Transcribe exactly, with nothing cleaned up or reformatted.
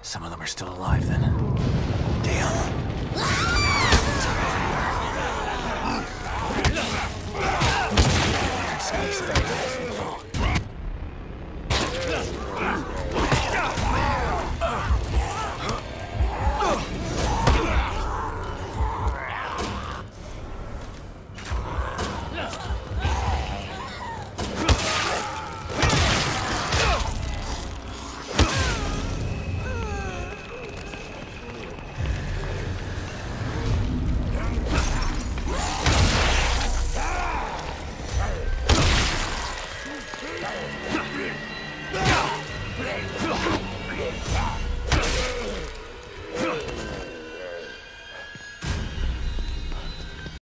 Some of them are still alive then. Damn. Space, space, space.